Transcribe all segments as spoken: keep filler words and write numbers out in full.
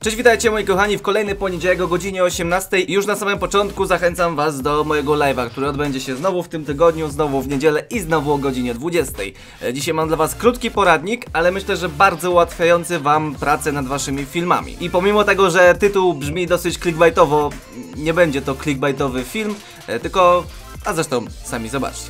Cześć, witajcie moi kochani w kolejny poniedziałek o godzinie osiemnastej. Już na samym początku zachęcam was do mojego live'a, który odbędzie się znowu w tym tygodniu, znowu w niedzielę i znowu o godzinie dwudziestej. Dzisiaj mam dla was krótki poradnik, ale myślę, że bardzo ułatwiający wam pracę nad waszymi filmami. I pomimo tego, że tytuł brzmi dosyć clickbaitowo, nie będzie to clickbaitowy film, tylko... a zresztą sami zobaczcie.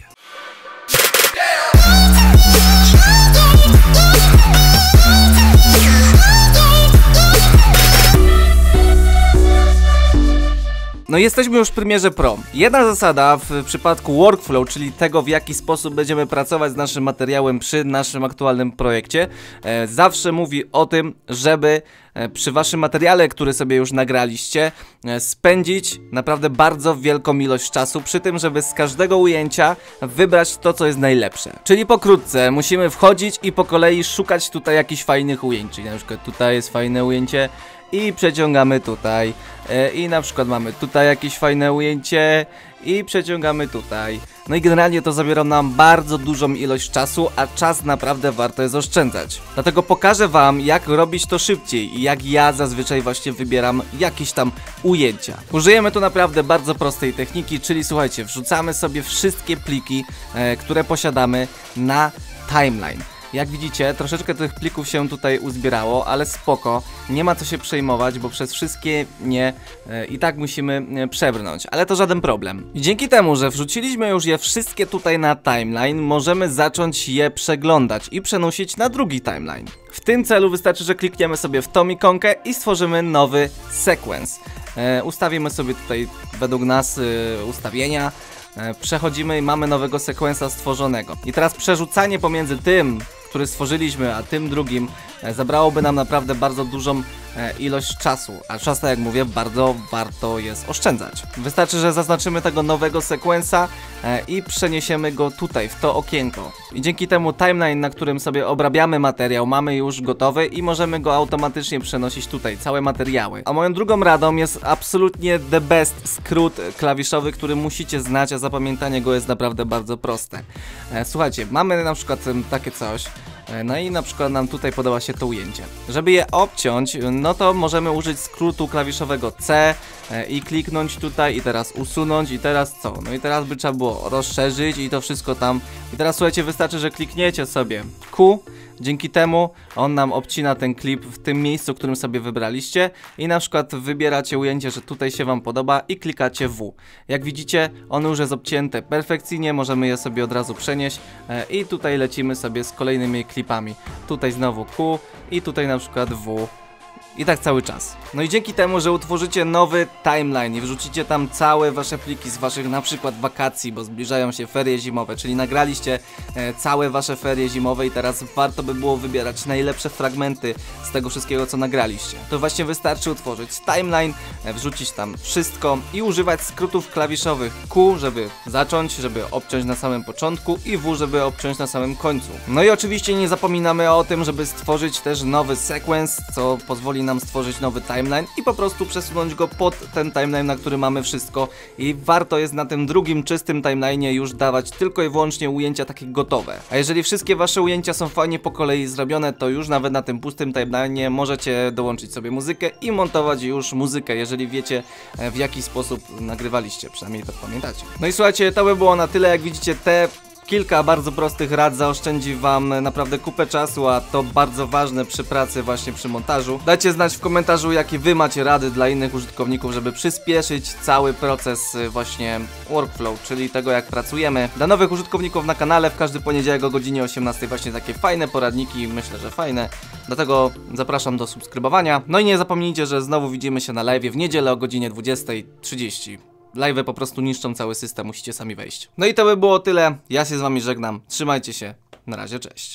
No jesteśmy już w Premierze Pro. Jedna zasada w przypadku workflow, czyli tego, w jaki sposób będziemy pracować z naszym materiałem przy naszym aktualnym projekcie, e, zawsze mówi o tym, żeby e, przy waszym materiale, który sobie już nagraliście, e, spędzić naprawdę bardzo wielką ilość czasu przy tym, żeby z każdego ujęcia wybrać to, co jest najlepsze. Czyli pokrótce musimy wchodzić i po kolei szukać tutaj jakichś fajnych ujęć. Czyli na przykład tutaj jest fajne ujęcie i przeciągamy tutaj, e, i na przykład mamy tutaj jakieś fajne ujęcie i przeciągamy tutaj. No i generalnie to zabiera nam bardzo dużą ilość czasu, a czas naprawdę warto jest oszczędzać. Dlatego pokażę wam, jak robić to szybciej i jak ja zazwyczaj właśnie wybieram jakieś tam ujęcia. Użyjemy tu naprawdę bardzo prostej techniki, czyli słuchajcie, wrzucamy sobie wszystkie pliki, e, które posiadamy na timeline. Jak widzicie, troszeczkę tych plików się tutaj uzbierało, ale spoko, nie ma co się przejmować, bo przez wszystkie nie e, i tak musimy e, przebrnąć, ale to żaden problem. I dzięki temu, że wrzuciliśmy już je wszystkie tutaj na timeline, możemy zacząć je przeglądać i przenosić na drugi timeline. W tym celu wystarczy, że klikniemy sobie w tą ikonkę i stworzymy nowy sequence. E, ustawimy sobie tutaj według nas e, ustawienia. Przechodzimy i mamy nowego sekwensa stworzonego. I teraz przerzucanie pomiędzy tym, który stworzyliśmy, a tym drugim e, zabrałoby nam naprawdę bardzo dużą e, ilość czasu. A czas, tak jak mówię, bardzo warto jest oszczędzać. Wystarczy, że zaznaczymy tego nowego sekwensa e, i przeniesiemy go tutaj, w to okienko. I dzięki temu timeline, na którym sobie obrabiamy materiał, mamy już gotowy i możemy go automatycznie przenosić tutaj, całe materiały. A moją drugą radą jest absolutnie the best skrót klawiszowy, który musicie znać, a zapamiętanie go jest naprawdę bardzo proste. E, słuchajcie, mamy na przykład takie coś. No i na przykład nam tutaj podoba się to ujęcie. Żeby je obciąć, no to możemy użyć skrótu klawiszowego C e, i kliknąć tutaj i teraz usunąć i teraz co? No i teraz by trzeba było rozszerzyć i to wszystko tam. I teraz słuchajcie, wystarczy, że klikniecie sobie Q. Dzięki temu on nam obcina ten klip w tym miejscu, którym sobie wybraliście i na przykład wybieracie ujęcie, że tutaj się wam podoba i klikacie W. Jak widzicie, ono już jest obcięte perfekcyjnie, możemy je sobie od razu przenieść e, i tutaj lecimy sobie z kolejnymi klipami. Tutaj znowu Q i tutaj na przykład W. I tak cały czas. No i dzięki temu, że utworzycie nowy timeline i wrzucicie tam całe wasze pliki z waszych na przykład wakacji, bo zbliżają się ferie zimowe, czyli nagraliście e, całe wasze ferie zimowe i teraz warto by było wybierać najlepsze fragmenty z tego wszystkiego, co nagraliście. To właśnie wystarczy utworzyć timeline, e, wrzucić tam wszystko i używać skrótów klawiszowych Q, żeby zacząć, żeby obciąć na samym początku i W, żeby obciąć na samym końcu. No i oczywiście nie zapominamy o tym, żeby stworzyć też nowy sequence, co pozwoli nam stworzyć nowy timeline i po prostu przesunąć go pod ten timeline, na który mamy wszystko i warto jest na tym drugim czystym timeline'ie już dawać tylko i wyłącznie ujęcia takie gotowe. A jeżeli wszystkie wasze ujęcia są fajnie po kolei zrobione, to już nawet na tym pustym timeline'ie możecie dołączyć sobie muzykę i montować już muzykę, jeżeli wiecie, w jaki sposób nagrywaliście, przynajmniej to pamiętacie. No i słuchajcie, to by było na tyle. Jak widzicie, te kilka bardzo prostych rad zaoszczędzi wam naprawdę kupę czasu, a to bardzo ważne przy pracy, właśnie przy montażu. Dajcie znać w komentarzu, jakie wy macie rady dla innych użytkowników, żeby przyspieszyć cały proces właśnie workflow, czyli tego, jak pracujemy. Dla nowych użytkowników na kanale w każdy poniedziałek o godzinie osiemnastej właśnie takie fajne poradniki, myślę, że fajne. Dlatego zapraszam do subskrybowania. No i nie zapomnijcie, że znowu widzimy się na live w niedzielę o godzinie dwudziestej trzydzieści. Live'y po prostu niszczą cały system, musicie sami wejść. No i to by było tyle, ja się z wami żegnam, trzymajcie się, na razie, cześć.